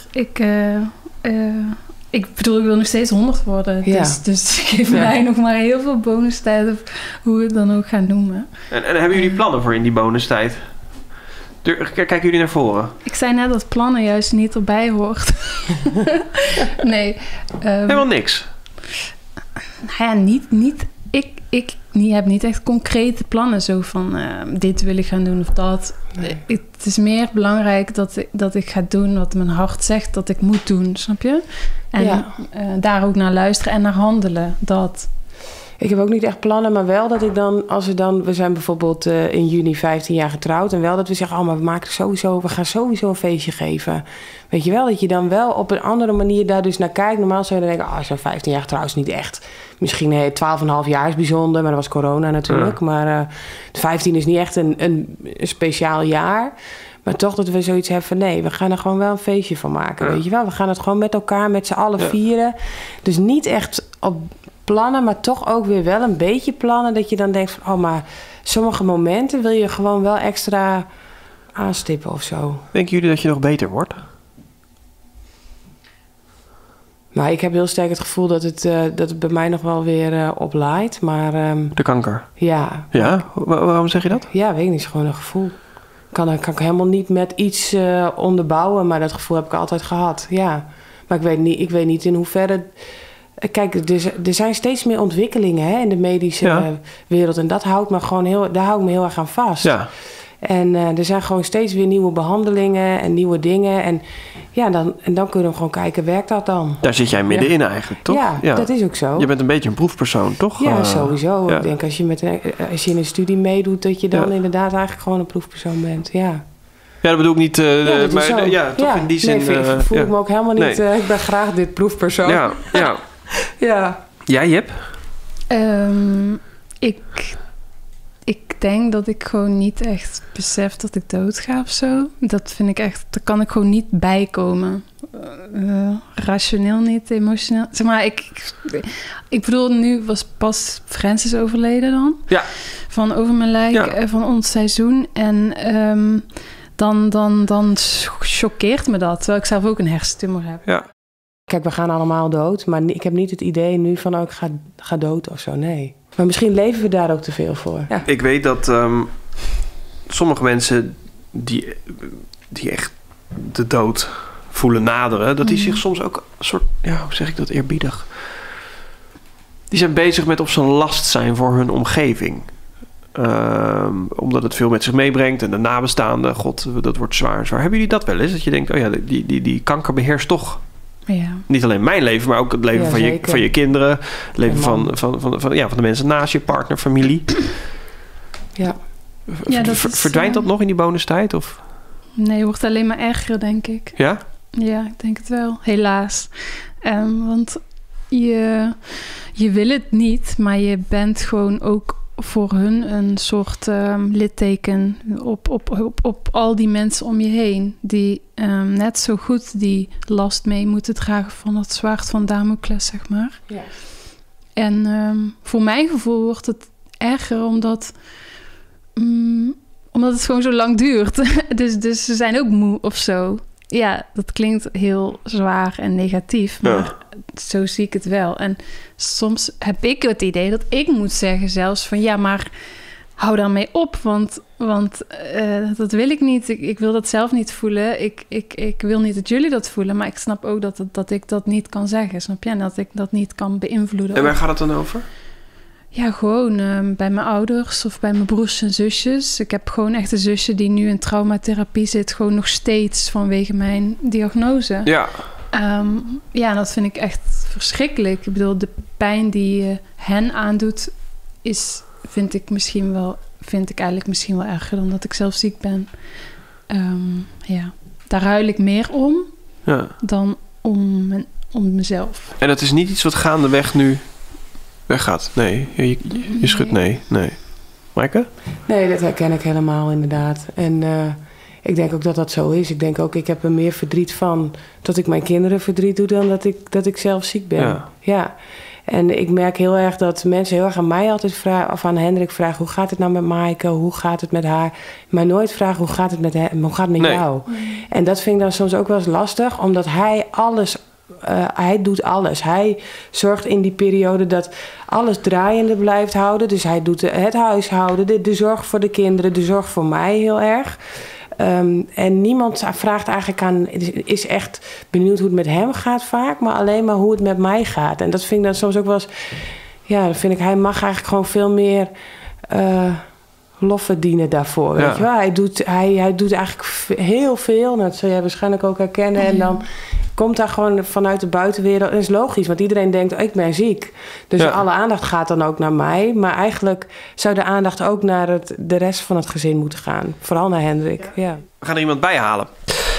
Ik bedoel, ik wil nog steeds 100 worden. Ja. Dus geef mij nog maar heel veel bonustijd... of hoe we het dan ook gaan noemen. En hebben jullie plannen voor in die bonustijd? Kijken jullie naar voren? Ik zei net dat plannen juist niet erbij hoort. Nee. Helemaal niks? Nou ja, niet... heb niet echt concrete plannen. Zo van, dit wil ik gaan doen of dat. Nee. Het is meer belangrijk dat ik ga doen wat mijn hart zegt dat ik moet doen. Snap je? En daar ook naar luisteren en naar handelen. Dat. Ik heb ook niet echt plannen, maar wel dat ik dan, we zijn bijvoorbeeld in juni 15 jaar getrouwd. En wel dat we zeggen, maar we gaan sowieso een feestje geven. Weet je wel, dat je dan wel op een andere manier daar dus naar kijkt. Normaal zou je dan denken, zo'n 15 jaar getrouwd is niet echt. Misschien 12,5 jaar is bijzonder, maar dat was corona natuurlijk. Ja. Maar 15 is niet echt een speciaal jaar. Maar toch dat we zoiets hebben van, nee, we gaan er gewoon wel een feestje van maken. Ja. Weet je wel, we gaan het gewoon met elkaar, met z'n allen vieren. Dus niet echt op plannen, maar toch ook weer wel een beetje plannen. Dat je dan denkt van, maar sommige momenten wil je gewoon wel extra aanstippen of zo. Denken jullie dat je nog beter wordt? Nou, ik heb heel sterk het gevoel dat het bij mij nog wel weer oplaait. Maar, de kanker? Ja. Ja? Waarom zeg je dat? Ja, weet ik niet. Het is gewoon een gevoel. Kan ik helemaal niet met iets onderbouwen, maar dat gevoel heb ik altijd gehad. Ja. Maar ik weet niet in hoeverre. Kijk, er zijn steeds meer ontwikkelingen in de medische wereld. En daar hou ik me heel erg aan vast. Ja. En er zijn gewoon steeds weer nieuwe behandelingen en nieuwe dingen. En dan kunnen we gewoon kijken, werkt dat dan? Daar zit jij middenin eigenlijk, toch? Ja, dat is ook zo. Je bent een beetje een proefpersoon, toch? Ja, sowieso. Ik denk als je in een studie meedoet, dat je dan inderdaad eigenlijk gewoon een proefpersoon bent. Ja. Ja, dat bedoel ik niet. Toch in die zin. Nee, voel ik me ook helemaal niet. Ik ben graag dit proefpersoon. Ja. Ja. Jij, Jip? Ik denk dat ik gewoon niet echt besef dat ik doodga of zo. Dat vind ik echt, daar kan ik gewoon niet bijkomen. Rationeel niet, emotioneel. Zeg maar, ik bedoel, nu was pas Francis overleden dan. Ja. Van Over Mijn Lijk, van ons seizoen. En dan choqueert me dat. Terwijl ik zelf ook een hersentumor heb. Ja. Kijk, we gaan allemaal dood. Maar ik heb niet het idee nu van, ik ga dood of zo. Nee. Maar misschien leven we daar ook te veel voor. Ja. Ik weet dat sommige mensen die echt de dood voelen naderen, dat die zich soms ook een soort, hoe zeg ik dat, eerbiedig. Die zijn bezig met of ze een last zijn voor hun omgeving. Omdat het veel met zich meebrengt en de nabestaanden, god, dat wordt zwaar. Hebben jullie dat wel eens? Dat je denkt, die kanker beheerst toch niet alleen mijn leven, maar ook het leven van je kinderen. Het leven van de mensen naast je, partner, familie. Ja. Verdwijnt dat nog in die bonustijd? Of? Nee, het wordt alleen maar erger, denk ik. Ja? Ja, ik denk het wel. Helaas. Want je wil het niet, maar je bent gewoon ook voor hun een soort litteken op al die mensen om je heen. Die net zo goed die last mee moeten dragen van het zwaard van Damocles, zeg maar. Ja. En voor mijn gevoel wordt het erger omdat het gewoon zo lang duurt. dus ze zijn ook moe of zo. Ja, dat klinkt heel zwaar en negatief, maar zo zie ik het wel. En soms heb ik het idee dat ik moet zeggen zelfs van, maar hou daarmee op, want dat wil ik niet. Ik wil dat zelf niet voelen. Ik wil niet dat jullie dat voelen, maar ik snap ook dat ik dat niet kan zeggen, snap je? En dat ik dat niet kan beïnvloeden. En waar gaat het dan over? Ja, gewoon bij mijn ouders of bij mijn broers en zusjes. Ik heb gewoon echt een zusje die nu in traumatherapie zit. Gewoon nog steeds vanwege mijn diagnose. Ja. Dat vind ik echt verschrikkelijk. Ik bedoel, de pijn die je hen aandoet vind ik eigenlijk misschien wel erger dan dat ik zelf ziek ben. Daar huil ik meer om dan om mezelf. En dat is niet iets wat gaandeweg nu weggaat? Nee, je schudt nee. Maaike? Nee, dat herken ik helemaal inderdaad. En ik denk ook dat dat zo is. Ik denk ook, ik heb er meer verdriet van dat ik mijn kinderen verdriet doe dan dat ik zelf ziek ben. Ja. En ik merk heel erg dat mensen heel erg aan mij altijd vragen, of aan Hendrik vragen, hoe gaat het nou met Maaike? Hoe gaat het met haar? Maar nooit vragen, hoe gaat het met hem? Hoe gaat het met jou? En dat vind ik dan soms ook wel eens lastig, omdat hij doet alles. Hij zorgt in die periode dat alles draaiende blijft houden. Dus hij doet het huishouden, de zorg voor de kinderen, de zorg voor mij heel erg. En niemand vraagt eigenlijk is echt benieuwd hoe het met hem gaat vaak, maar alleen maar hoe het met mij gaat. En dat vind ik dan soms ook wel eens, ja, dan vind ik, hij mag eigenlijk gewoon veel meer lof verdienen daarvoor. Weet je wel? Hij doet eigenlijk heel veel. Dat zul jij waarschijnlijk ook herkennen. En dan komt daar gewoon vanuit de buitenwereld. Dat is logisch, want iedereen denkt, ik ben ziek. Dus alle aandacht gaat dan ook naar mij. Maar eigenlijk zou de aandacht ook naar de rest van het gezin moeten gaan. Vooral naar Hendrik. Ja. We gaan er iemand bij halen.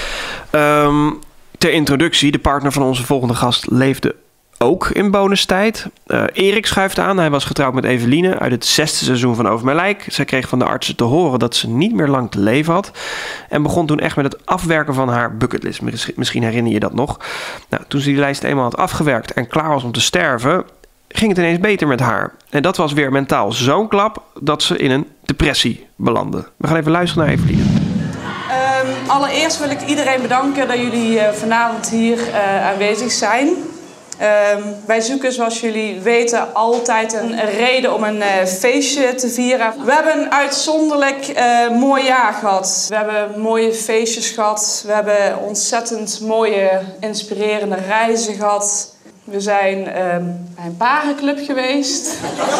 Ter introductie, de partner van onze volgende gast leefde ook in bonustijd. Erik schuift aan. Hij was getrouwd met Eveline uit het 6e seizoen van Over Mijn Lijk. Zij kreeg van de artsen te horen dat ze niet meer lang te leven had. En begon toen echt met het afwerken van haar bucketlist. Misschien herinner je dat nog. Nou, toen ze die lijst eenmaal had afgewerkt en klaar was om te sterven, ging het ineens beter met haar. En dat was weer mentaal zo'n klap dat ze in een depressie belandde. We gaan even luisteren naar Eveline. Allereerst wil ik iedereen bedanken dat jullie vanavond hier aanwezig zijn. Wij zoeken, zoals jullie weten, altijd een reden om een feestje te vieren. We hebben een uitzonderlijk mooi jaar gehad. We hebben mooie feestjes gehad. We hebben ontzettend mooie, inspirerende reizen gehad. We zijn bij een parenclub geweest.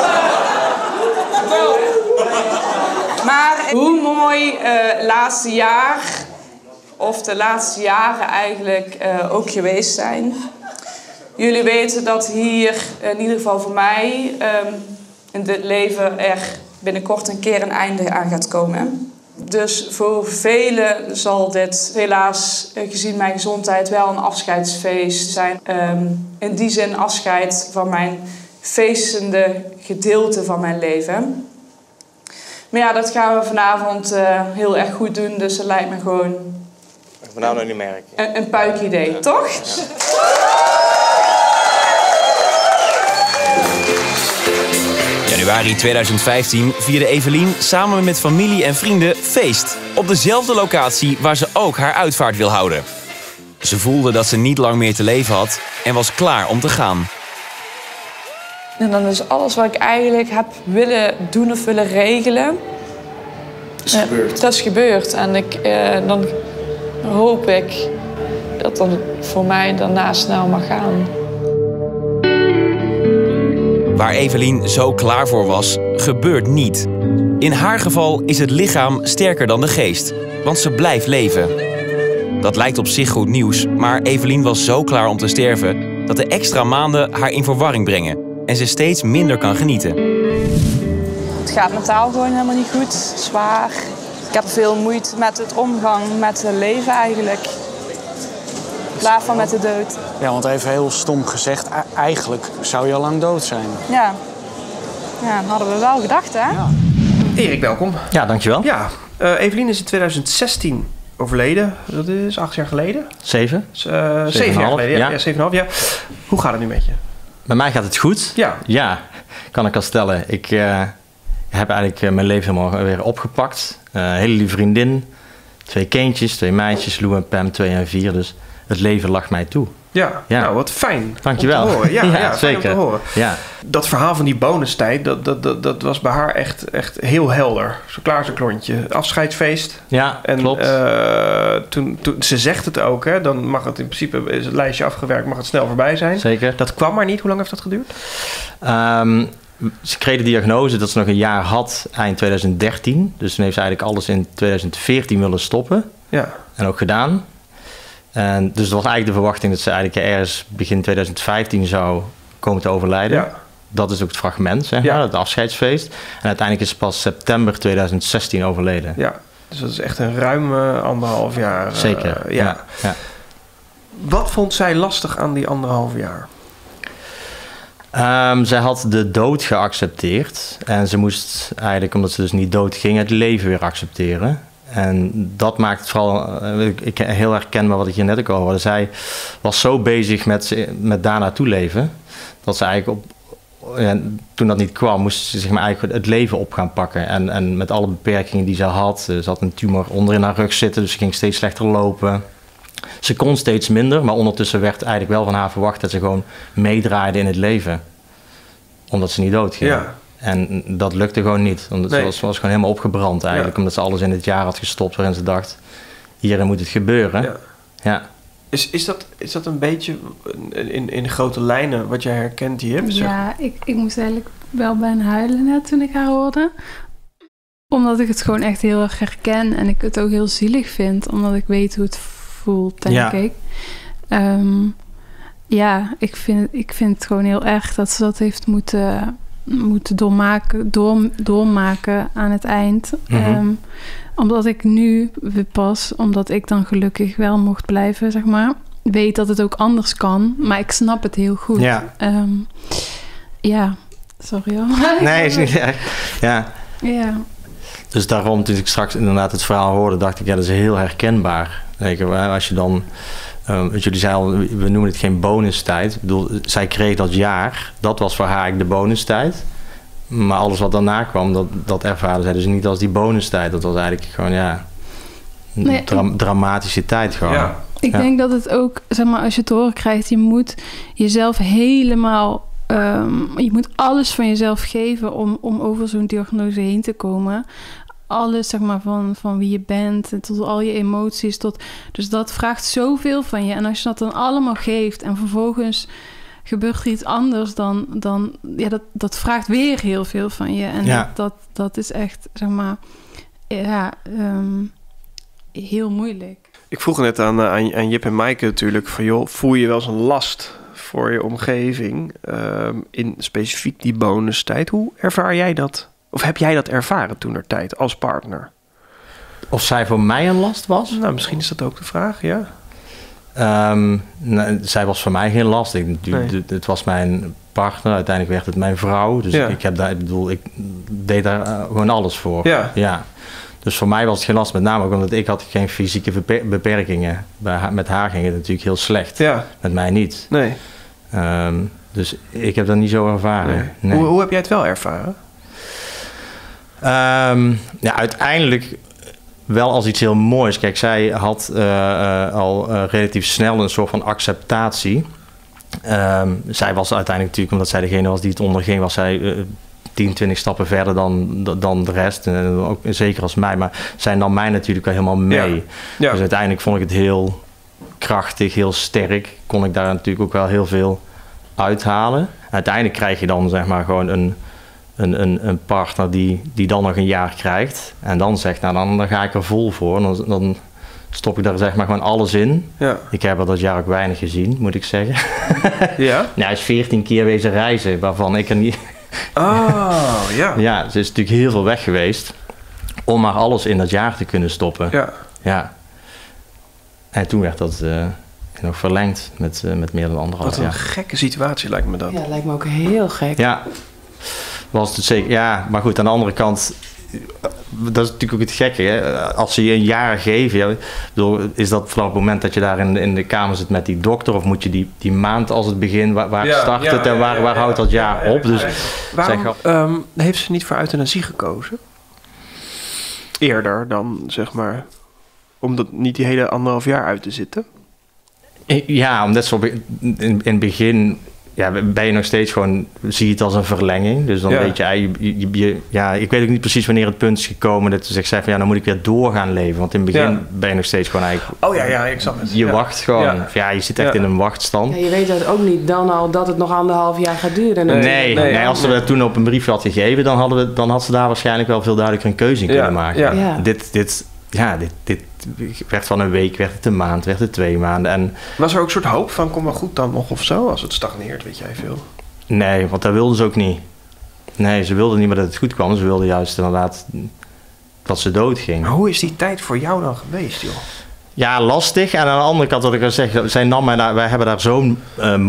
Maar hoe mooi laatste jaar, of de laatste jaren eigenlijk, ook geweest zijn. Jullie weten dat hier, in ieder geval voor mij, in dit leven er binnenkort een keer een einde aan gaat komen. Dus voor velen zal dit helaas, gezien mijn gezondheid, wel een afscheidsfeest zijn. In die zin afscheid van mijn feestende gedeelte van mijn leven. Maar ja, dat gaan we vanavond heel erg goed doen, dus het lijkt me gewoon nou niet merken. Een puikidee, toch? Ja. Januari 2015 vierde Evelien samen met familie en vrienden feest. Op dezelfde locatie waar ze ook haar uitvaart wil houden. Ze voelde dat ze niet lang meer te leven had en was klaar om te gaan. En dan is alles wat ik eigenlijk heb willen doen of willen regelen. Dat is gebeurd. En dan hoop ik dat dan voor mij daarna snel mag gaan. Waar Evelien zo klaar voor was, gebeurt niet. In haar geval is het lichaam sterker dan de geest, want ze blijft leven. Dat lijkt op zich goed nieuws, maar Evelien was zo klaar om te sterven dat de extra maanden haar in verwarring brengen en ze steeds minder kan genieten. Het gaat mentaal gewoon helemaal niet goed, zwaar. Ik heb veel moeite met het omgang met het leven eigenlijk. In plaats van met de dood. Ja, want even heel stom gezegd, eigenlijk zou je al lang dood zijn. Ja, dat hadden we wel gedacht, hè? Ja. Erik, welkom. Ja, dankjewel. Ja, Evelien is in 2016 overleden. Dat is 8 jaar geleden. 7. 7 jaar geleden, ja. 7,5 jaar. Hoe gaat het nu met je? Bij mij gaat het goed. Ja, kan ik al stellen. Ik heb eigenlijk mijn leven helemaal weer opgepakt. Hele lieve vriendin. 2 kindjes, 2 meisjes, Lou en Pam, 2 en 4. Dus het leven lag mij toe. Ja, nou wat fijn. Dankjewel. Om te horen. Ja, zeker. Om te horen. Ja. Dat verhaal van die bonustijd, dat was bij haar echt heel helder. Zo klaar als een klontje. Afscheidsfeest. Ja, en, klopt. Toen, ze zegt het ook, hè, dan mag het in principe, is het lijstje afgewerkt, mag het snel voorbij zijn. Zeker. Dat kwam maar niet. Hoe lang heeft dat geduurd? Ze kreeg de diagnose dat ze nog een jaar had eind 2013. Dus toen heeft ze eigenlijk alles in 2014 willen stoppen. Ja. En ook gedaan. En dus het was eigenlijk de verwachting dat ze eigenlijk ergens begin 2015 zou komen te overlijden. Ja. Dat is ook het fragment, zeg maar, het afscheidsfeest. En uiteindelijk is ze pas september 2016 overleden. Ja, dus dat is echt een ruim 1,5 jaar. Zeker, ja. Wat vond zij lastig aan die 1,5 jaar? Zij had de dood geaccepteerd. En ze moest eigenlijk, omdat ze dus niet dood ging, het leven weer accepteren. En dat maakt het vooral, ik heel herkenbaar wat ik hier net ook al hoorde. Zij was zo bezig met daarnaartoe leven, dat ze eigenlijk toen dat niet kwam, moest ze zeg maar eigenlijk het leven op gaan pakken. En met alle beperkingen die ze had. Ze had een tumor onder in haar rug zitten, dus ze ging steeds slechter lopen. Ze kon steeds minder, maar ondertussen werd eigenlijk wel van haar verwacht dat ze gewoon meedraaide in het leven. Omdat ze niet doodging. Ja. En dat lukte gewoon niet. Omdat ze was gewoon helemaal opgebrand eigenlijk. Ja. Omdat ze alles in het jaar had gestopt waarin ze dacht, hierin moet het gebeuren. Ja. Is dat een beetje in grote lijnen wat jij herkent hier? Ja, ik moest eigenlijk wel bijna huilen net toen ik haar hoorde. Omdat ik het gewoon echt heel erg herken. En ik het ook heel zielig vind. Omdat ik weet hoe het voelt, denk ik. Ik vind het gewoon heel erg dat ze dat heeft moeten doormaken aan het eind. Mm-hmm. Omdat ik nu pas, omdat ik dan gelukkig wel mocht blijven, zeg maar, weet dat het ook anders kan. Maar ik snap het heel goed. Sorry hoor. Nee, is niet erg. Ja. Dus daarom, toen ik straks inderdaad het verhaal hoorde, dacht ik, dat is heel herkenbaar. Als je dan, jullie zeiden al, we noemen het geen bonustijd. Ik bedoel, zij kreeg dat jaar, dat was voor haar de bonustijd. Maar alles wat daarna kwam, dat ervaren zij dus niet als die bonustijd. Dat was eigenlijk gewoon, dramatische tijd gewoon. Ja. Ik denk dat het ook, zeg maar, als je het horen krijgt, je moet jezelf helemaal... je moet alles van jezelf geven om over zo'n diagnose heen te komen. Alles, zeg maar, van wie je bent tot al je emoties. Dus dat vraagt zoveel van je. En als je dat dan allemaal geeft en vervolgens gebeurt er iets anders, dan dat vraagt weer heel veel van je. En dat is echt, zeg maar, heel moeilijk. Ik vroeg net aan Jip en Maaike natuurlijk van, joh, voel je wel eens een last voor je omgeving in specifiek die bonustijd? Hoe ervaar jij dat? Of heb jij dat ervaren toentertijd als partner? Of zij voor mij een last was? Nou, misschien is dat ook de vraag, ja. Zij was voor mij geen last. Het was mijn partner, uiteindelijk werd het mijn vrouw. Dus ik deed daar gewoon alles voor. Ja. Dus voor mij was het geen last, met name ook omdat ik had geen fysieke beperkingen. Met haar ging het natuurlijk heel slecht. Ja. Met mij niet. Nee. Dus ik heb dat niet zo ervaren. Nee. Hoe heb jij het wel ervaren? Uiteindelijk wel als iets heel moois. Kijk, zij had al relatief snel een soort van acceptatie. Zij was uiteindelijk natuurlijk, omdat zij degene was die het onderging, was zij 10, 20 stappen verder dan de rest. En ook zeker als mij. Maar zij nam mij natuurlijk wel helemaal mee. Ja. Dus uiteindelijk vond ik het heel krachtig, heel sterk. Kon ik daar natuurlijk ook wel heel veel uithalen. Uiteindelijk krijg je dan, zeg maar, gewoon een partner die dan nog een jaar krijgt. En dan zegt, nou, dan ga ik er vol voor. Dan stop ik daar, zeg maar, gewoon alles in. Ja. Ik heb er dat jaar ook weinig gezien, moet ik zeggen. Ja? Hij is 14 keer wezen reizen, waarvan ik er niet... Oh, ja. Ja, ze is natuurlijk heel veel weg geweest om maar alles in dat jaar te kunnen stoppen. Ja. En toen werd dat nog verlengd met meer dan 1,5 jaar. Wat een gekke situatie lijkt me dat. Ja, lijkt me ook heel gek. Ja, was het zeker. Ja, maar goed, aan de andere kant, dat is natuurlijk ook het gekke. Hè? Als ze je een jaar geven, is dat vanaf het moment dat je daar in de kamer zit met die dokter, of moet je die maand als het begin, waar start het en waar houdt dat jaar op? Dus waarom heeft ze niet voor euthanasie gekozen? Eerder dan, zeg maar, om dat niet die hele 1,5 jaar uit te zitten? Ja, omdat ze in het begin... Ja, ben je nog steeds gewoon, zie je het als een verlenging. Dus dan weet je, ik weet ook niet precies wanneer het punt is gekomen dat ze zegt van, ja, dan moet ik weer door gaan leven. Want in het begin ben je nog steeds gewoon eigenlijk... Oh ja, ik zag het. Je wacht gewoon. Ja, je zit echt in een wachtstand. Ja, je weet dat ook niet dan al dat het nog 1,5 jaar gaat duren. Nee, als ze het toen op een briefje had gegeven, dan had ze daar waarschijnlijk wel veel duidelijker een keuze in kunnen maken. Ja. Dit werd van een week, werd het een maand, werd het 2 maanden. En was er ook een soort hoop van, kom maar goed dan nog of zo, als het stagneert, weet jij veel? Nee, want dat wilden ze ook niet. Nee, ze wilden niet meer dat het goed kwam. Ze wilden juist inderdaad dat ze doodging. Maar hoe is die tijd voor jou dan geweest, joh? Ja, lastig. En aan de andere kant, wat ik al zeg, zij nam mij wij hebben daar zo'n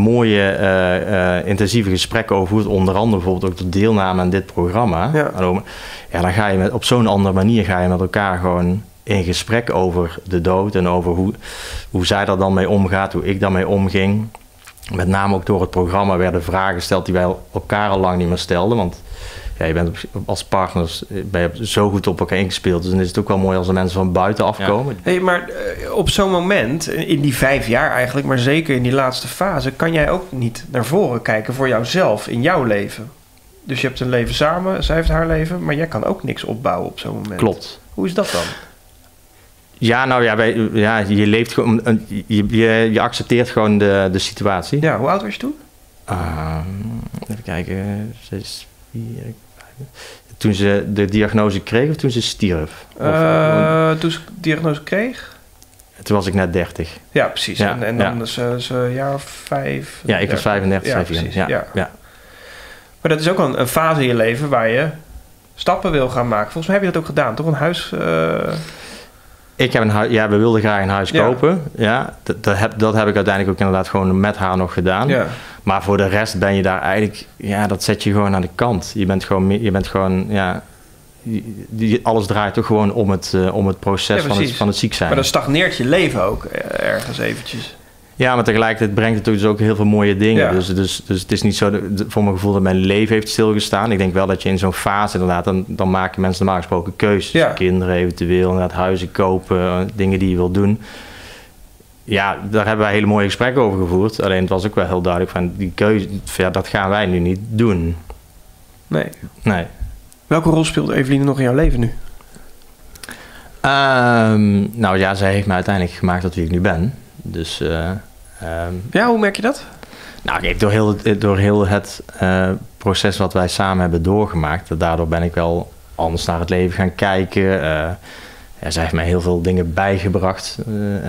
mooie, intensieve gesprekken over gevoerd. Onder andere bijvoorbeeld ook de deelname aan dit programma. Ja, dan ga je op zo'n andere manier ga je met elkaar gewoon in gesprek over de dood en over hoe zij daar dan mee omgaat, hoe ik daarmee omging. Met name ook door het programma werden vragen gesteld die wij elkaar al lang niet meer stelden. Want ja, je bent als partners zo goed op elkaar ingespeeld. Dus dan is het ook wel mooi als er mensen van buiten afkomen. Ja. Hey, maar op zo'n moment, in die 5 jaar eigenlijk, maar zeker in die laatste fase, kan jij ook niet naar voren kijken voor jouzelf in jouw leven. Dus je hebt een leven samen, zij heeft haar leven, maar jij kan ook niks opbouwen op zo'n moment. Klopt. Hoe is dat dan? Ja, nou ja, je leeft gewoon... Je accepteert gewoon de situatie. Ja, hoe oud was je toen? Even kijken. 6, 4, 5... Toen ze de diagnose kreeg of toen ze stierf? Toen ze de diagnose kreeg? Toen was ik net 30. Ja, precies. Ja, en dan is ze een jaar of 5. Ja, ik was 35, ja, precies. Ja. Maar dat is ook wel een fase in je leven waar je stappen wil gaan maken. Volgens mij heb je dat ook gedaan, toch? Een huis... Ik heb een huis... Ja, we wilden graag een huis kopen. Ja, dat heb ik uiteindelijk ook inderdaad gewoon met haar nog gedaan. Ja. Maar voor de rest ben je daar eigenlijk... Ja, dat zet je gewoon aan de kant. Je bent gewoon ja... Alles draait toch gewoon om het proces van het ziek zijn. Maar dan stagneert je leven ook ergens eventjes. Ja, maar tegelijkertijd brengt het dus ook heel veel mooie dingen. Ja. Dus het is niet zo, voor mijn gevoel, dat mijn leven heeft stilgestaan. Ik denk wel dat je in zo'n fase inderdaad, dan maken mensen normaal gesproken keuzes. Ja. Kinderen eventueel, inderdaad huizen kopen, dingen die je wil doen. Ja, daar hebben wij hele mooie gesprekken over gevoerd. Alleen het was ook wel heel duidelijk van, die keuze, dat gaan wij nu niet doen. Nee. Welke rol speelt Eveline nog in jouw leven nu? Nou ja, zij heeft me uiteindelijk gemaakt tot wie ik nu ben. Dus... hoe merk je dat? Nou, kijk, door heel het proces wat wij samen hebben doorgemaakt, daardoor ben ik wel anders naar het leven gaan kijken. Zij heeft mij heel veel dingen bijgebracht.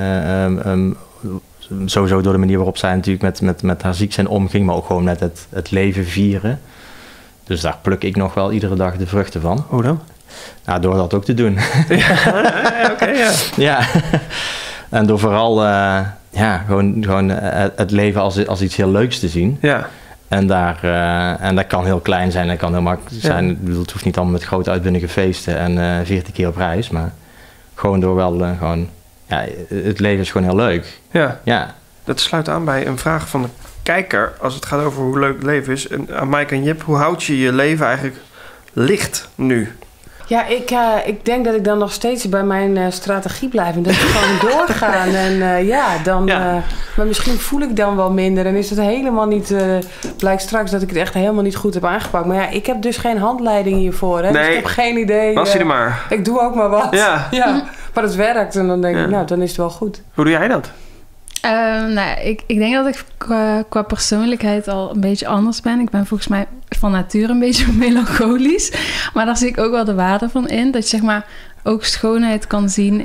Sowieso door de manier waarop zij natuurlijk met haar ziek zijn omging, maar ook gewoon met het leven vieren. Dus daar pluk ik nog wel iedere dag de vruchten van. Hoe dan? Nou, door dat ook te doen. Oké. Ja. En door vooral gewoon het leven als iets heel leuks te zien. Ja. En dat kan heel klein zijn, dat kan heel makkelijk zijn. Ja. Ik bedoel, het hoeft niet allemaal met grote uitbundige feesten en 14 keer op reis. Maar gewoon door wel het leven is gewoon heel leuk. Ja. Dat sluit aan bij een vraag van de kijker als het gaat over hoe leuk het leven is. En aan Maaike en Jip, hoe houd je je leven eigenlijk licht nu? Ja, ik denk dat ik dan nog steeds bij mijn strategie blijf. En dat ik gewoon doorgaan. En maar misschien voel ik dan wel minder. En is het helemaal niet... blijkt straks dat ik het echt helemaal niet goed heb aangepakt. Maar ja, ik heb dus geen handleiding hiervoor. Hè? Nee, dus ik heb geen idee. Was je er maar. Ik doe ook maar wat. Ja. Maar het werkt. En dan denk ik, dan is het wel goed. Hoe doe jij dat? Ik denk dat ik qua persoonlijkheid al een beetje anders ben. Ik ben volgens mij van nature een beetje melancholisch. Maar daar zie ik ook wel de waarde van in. Dat je zeg maar ook schoonheid kan zien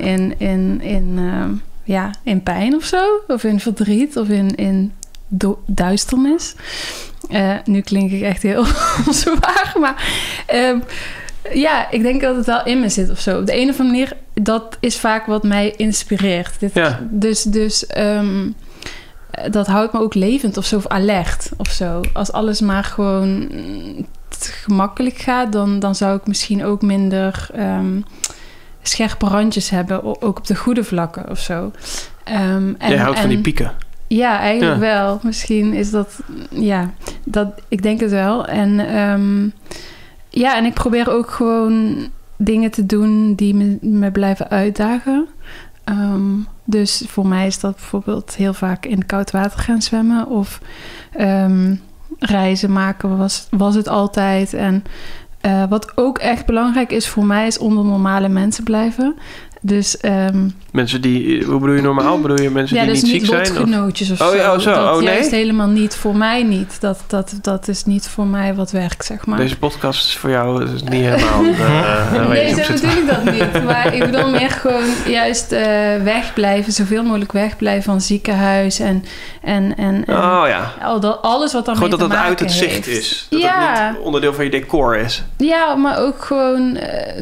in pijn of zo. Of in verdriet of in duisternis. Nu klink ik echt heel zwaar. Maar ik denk dat het wel in me zit of zo. Op de een of andere manier, dat is vaak wat mij inspireert. Dus dat houdt me ook levend of zo, of alert of zo. Als alles maar gewoon gemakkelijk gaat, dan zou ik misschien ook minder scherpe randjes hebben, ook op de goede vlakken of zo. Jij houdt van die pieken? Ja, eigenlijk wel. Misschien is dat... Ja, ik denk het wel. En en ik probeer ook gewoon dingen te doen die me blijven uitdagen. Dus voor mij is dat bijvoorbeeld heel vaak in koud water gaan zwemmen. Of reizen maken was het altijd. En wat ook echt belangrijk is voor mij is onder normale mensen blijven. Dus, mensen die, hoe bedoel je normaal? Bedoel je mensen die dus niet ziek zijn? Ja, dus niet lotgenootjes of zo. Dat juist helemaal niet voor mij niet. Dat is niet voor mij wat werkt, zeg maar. Deze podcast is voor jou is niet helemaal... nee, zo bedoel ik dat niet. Maar ik bedoel meer gewoon juist wegblijven. Zoveel mogelijk wegblijven van ziekenhuis. Alles wat daarmee te maken heeft. Gewoon dat het uit het zicht is. Dat het niet onderdeel van je decor is. Ja, maar ook gewoon...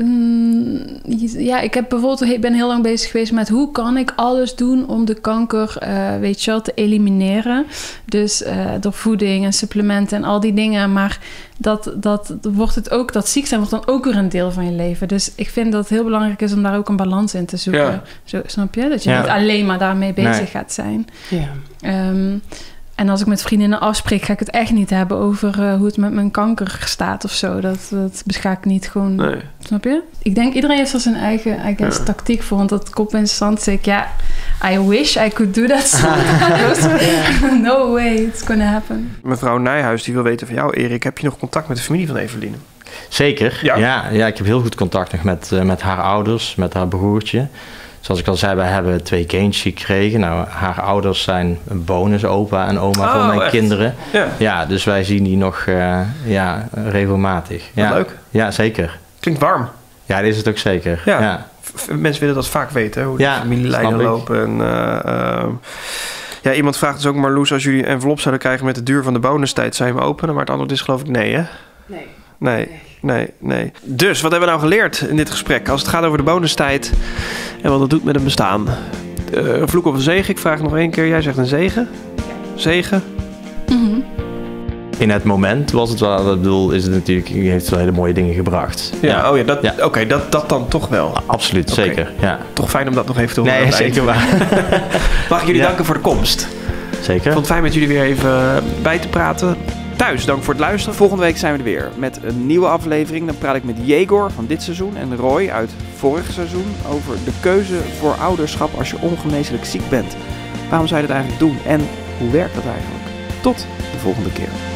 ik heb bijvoorbeeld... Ik ben heel lang bezig geweest met hoe kan ik alles doen om de kanker, te elimineren. Dus door voeding en supplementen en al die dingen. Maar dat wordt het ook, dat ziek zijn wordt dan ook weer een deel van je leven. Dus ik vind dat het heel belangrijk is om daar ook een balans in te zoeken. Ja. Zo, snap je? Dat je niet alleen maar daarmee bezig gaat zijn. Ja. En als ik met vriendinnen afspreek, ga ik het echt niet hebben over hoe het met mijn kanker staat of zo. Dat ga ik niet gewoon... Nee. Snap je? Ik denk, iedereen heeft er zijn eigen tactiek voor. Want dat komt in stand, zeg ik, I wish I could do that sometimes. No way, it's gonna happen. Mevrouw Nijhuis, die wil weten van jou, Erik, heb je nog contact met de familie van Eveline? Zeker, ja, ik heb heel goed contact nog met haar ouders, met haar broertje. zoals ik al zei, wij hebben 2 kindjes gekregen. Nou, haar ouders zijn een bonusopa en oma voor mijn kinderen. Ja, dus wij zien die nog regelmatig. Leuk. Ja, zeker. Klinkt warm. Ja, dat is het ook zeker. Ja. Mensen willen dat vaak weten, hè? Hoe de familielijnen lopen. En, iemand vraagt dus ook, Marloes, als jullie een envelop zouden krijgen met de duur van de bonustijd, zou je hem openen? Maar het antwoord is geloof ik nee, hè? Nee. Dus, wat hebben we nou geleerd in dit gesprek? Als het gaat over de bonustijd en wat dat doet met een bestaan. Een vloek of een zegen? Ik vraag nog 1 keer. Jij zegt een zegen? Zegen? Mm-hmm. In het moment was het wel, ik bedoel, is het natuurlijk, heeft wel hele mooie dingen gebracht. Oké, dat dan toch wel. Absoluut, zeker. Ja. Toch fijn om dat nog even te horen. Nee, zeker waar. Mag ik jullie danken voor de komst. Zeker. Ik vond het fijn met jullie weer even bij te praten. Thuis, dank voor het luisteren. Volgende week zijn we er weer met een nieuwe aflevering. Dan praat ik met Jegor van dit seizoen en Roy uit vorig seizoen over de keuze voor ouderschap als je ongeneeslijk ziek bent. Waarom zou je dat eigenlijk doen en hoe werkt dat eigenlijk? Tot de volgende keer.